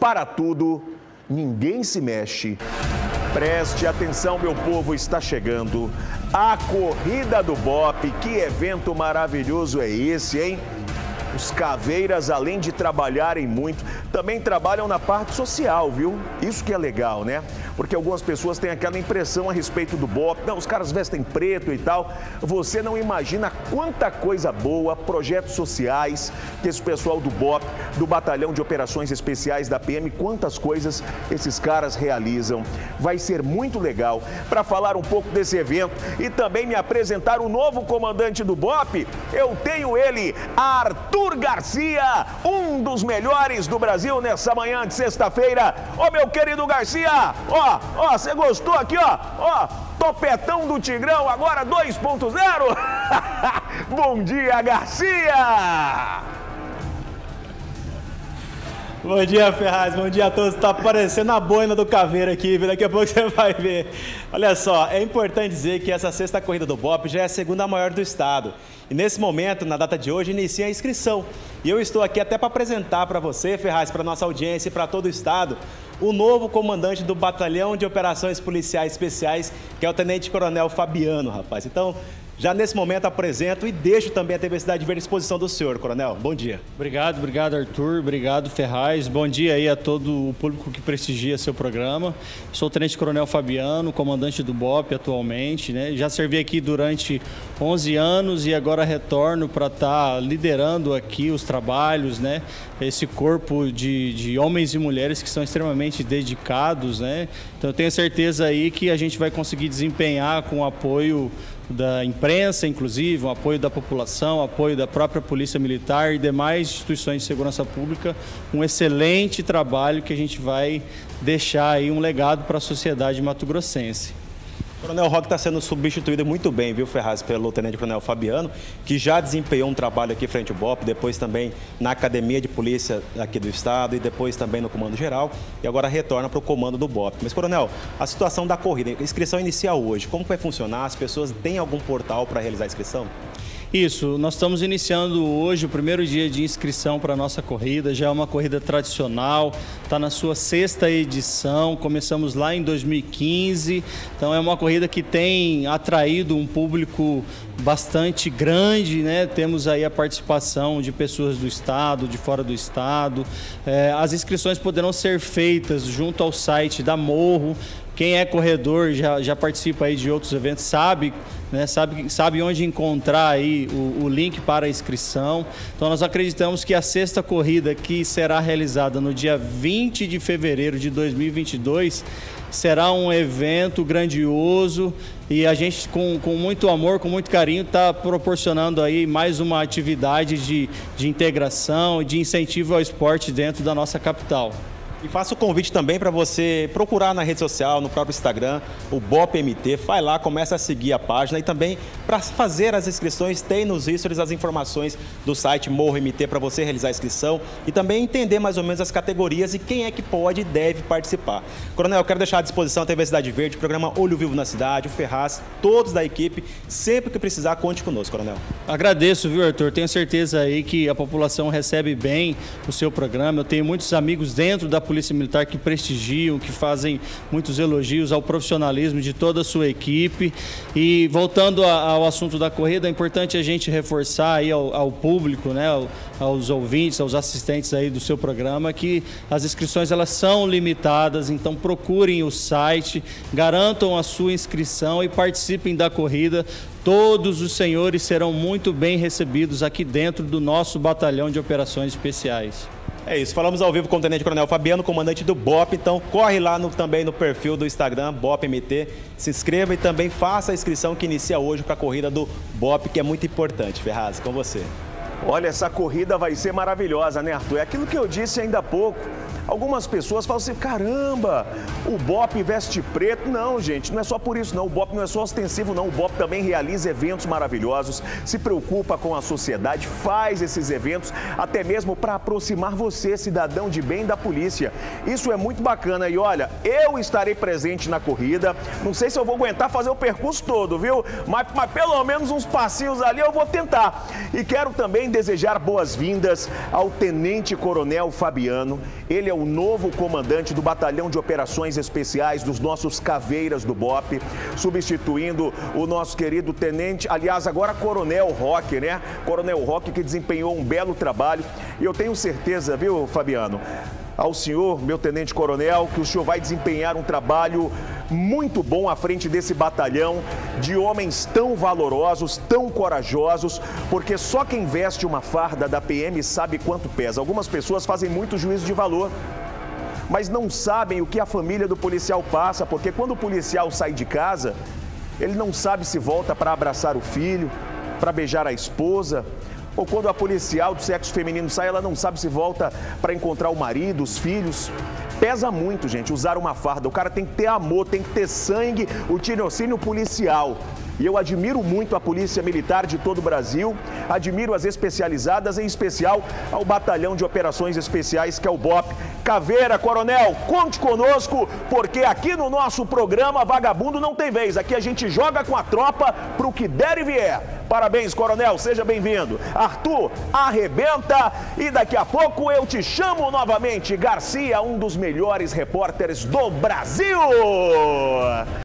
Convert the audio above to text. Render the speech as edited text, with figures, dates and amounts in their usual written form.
para tudo, ninguém se mexe. Preste atenção, meu povo, está chegando a Corrida do BOPE. Que evento maravilhoso é esse, hein? Os caveiras, além de trabalharem muito, também trabalham na parte social, viu? Isso que é legal, né? Porque algumas pessoas têm aquela impressão a respeito do BOPE. Não, os caras vestem preto e tal. Você não imagina quanta coisa boa, projetos sociais que esse pessoal do BOPE, do Batalhão de Operações Especiais da PM, quantas coisas esses caras realizam. Vai ser muito legal. Para falar um pouco desse evento e também me apresentar o novo comandante do BOPE, eu tenho ele, Arthur Garcia, um dos melhores do Brasil nessa manhã de sexta-feira. Ô, meu querido Garcia, ó, você gostou aqui, ó, topetão do Tigrão, agora 2.0. Bom dia, Garcia! Bom dia, Ferraz, bom dia a todos. Tá aparecendo a boina do Caveira aqui, daqui a pouco você vai ver. Olha só, é importante dizer que essa sexta corrida do BOPE já é a segunda maior do estado. E nesse momento, na data de hoje, inicia a inscrição. E eu estou aqui até para apresentar para você, Ferraz, para nossa audiência e para todo o estado, o novo comandante do Batalhão de Operações Policiais Especiais, que é o Tenente Coronel Fabiano, rapaz. Então, já nesse momento apresento e deixo também a TV Cidade Verde à disposição do senhor, Coronel. Bom dia. Obrigado, Arthur. Obrigado, Ferraz. Bom dia aí a todo o público que prestigia seu programa. Sou o Tenente Coronel Fabiano, comandante do BOPE atualmente, né? Já servi aqui durante 11 anos e agora retorno para estar liderando aqui os trabalhos, né? Esse corpo de homens e mulheres que são extremamente dedicados, né? Então eu tenho certeza aí que a gente vai conseguir desempenhar com o apoio da imprensa, inclusive, o apoio da população, o apoio da própria Polícia Militar e demais instituições de segurança pública, um excelente trabalho que a gente vai deixar aí um legado para a sociedade mato-grossense. Coronel Roque está sendo substituído muito bem, viu, Ferraz, pelo Tenente Coronel Fabiano, que já desempenhou um trabalho aqui frente ao BOPE, depois também na Academia de Polícia aqui do Estado e depois também no Comando Geral, e agora retorna para o comando do BOPE. Mas, Coronel, a situação da corrida, a inscrição inicial hoje, como vai funcionar? As pessoas têm algum portal para realizar a inscrição? Isso, nós estamos iniciando hoje o primeiro dia de inscrição para a nossa corrida, já é uma corrida tradicional, está na sua 6ª edição, começamos lá em 2015, então é uma corrida que tem atraído um público bastante grande, né? Temos aí a participação de pessoas do estado, de fora do estado, as inscrições poderão ser feitas junto ao site da Morro. Quem é corredor já participa aí de outros eventos, sabe, né, sabe onde encontrar aí o link para a inscrição. Então nós acreditamos que a 6ª corrida, que será realizada no dia 20 de fevereiro de 2022, será um evento grandioso e a gente com muito amor, com muito carinho, está proporcionando aí mais uma atividade de integração e de incentivo ao esporte dentro da nossa capital. E faço o convite também para você procurar na rede social, no próprio Instagram, o BOPE MT, vai lá, começa a seguir a página e também para fazer as inscrições tem nos stories as informações do site Morro MT para você realizar a inscrição e também entender mais ou menos as categorias e quem é que pode e deve participar. Coronel, eu quero deixar à disposição a TV Cidade Verde, o programa Olho Vivo na Cidade, o Ferraz, todos da equipe, sempre que precisar, conte conosco, Coronel. Agradeço, viu, Arthur? Tenho certeza aí que a população recebe bem o seu programa, eu tenho muitos amigos dentro da Polícia Militar que prestigiam, que fazem muitos elogios ao profissionalismo de toda a sua equipe. E voltando ao assunto da corrida, é importante a gente reforçar aí ao público, né, aos ouvintes, aos assistentes aí do seu programa, que as inscrições elas são limitadas, então procurem o site, garantam a sua inscrição e participem da corrida. Todos os senhores serão muito bem recebidos aqui dentro do nosso Batalhão de Operações Especiais. É isso, falamos ao vivo com o Tenente Coronel Fabiano, comandante do BOPE, então corre lá também no perfil do Instagram, BOPE MT, se inscreva e também faça a inscrição que inicia hoje para a corrida do BOPE, que é muito importante. Ferraz, com você. Olha, essa corrida vai ser maravilhosa, né, Arthur? É aquilo que eu disse ainda há pouco. Algumas pessoas falam assim, caramba, o BOPE veste preto. Não, gente, não é só por isso não, o BOPE não é só ostensivo não, o BOPE também realiza eventos maravilhosos, se preocupa com a sociedade, faz esses eventos, até mesmo para aproximar você, cidadão de bem, da polícia. Isso é muito bacana e olha, eu estarei presente na corrida, não sei se eu vou aguentar fazer o percurso todo, viu? Mas pelo menos uns passinhos ali eu vou tentar. E quero também desejar boas-vindas ao Tenente Coronel Fabiano, ele é é o novo comandante do Batalhão de Operações Especiais dos nossos Caveiras do BOPE, substituindo o nosso querido tenente, aliás, agora Coronel Roque, né? Coronel Roque, que desempenhou um belo trabalho. E eu tenho certeza, viu, Fabiano, ao senhor, meu tenente coronel, que o senhor vai desempenhar um trabalho muito bom à frente desse batalhão de homens tão valorosos, tão corajosos, porque só quem veste uma farda da PM sabe quanto pesa. Algumas pessoas fazem muito juízo de valor, mas não sabem o que a família do policial passa, porque quando o policial sai de casa, ele não sabe se volta para abraçar o filho, para beijar a esposa, ou quando a policial do sexo feminino sai, ela não sabe se volta para encontrar o marido, os filhos. Pesa muito, gente, usar uma farda. O cara tem que ter amor, tem que ter sangue, o tirocínio policial. E eu admiro muito a Polícia Militar de todo o Brasil, admiro as especializadas, em especial ao Batalhão de Operações Especiais, que é o BOPE. Caveira, coronel, conte conosco, porque aqui no nosso programa Vagabundo não tem vez. Aqui a gente joga com a tropa pro que der e vier. Parabéns, coronel, seja bem-vindo. Arthur, arrebenta e daqui a pouco eu te chamo novamente. Garcia, um dos melhores repórteres do Brasil.